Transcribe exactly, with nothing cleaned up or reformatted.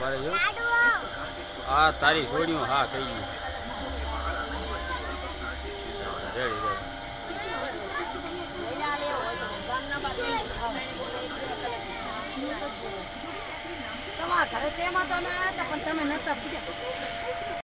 પાડે જો આ તારી છોડ્યું હા થઈ ગયું રેડી રેડી તમારા ઘરે તેમાં તમે આવ્યા હતા પણ તમે નતા પૂછ્યા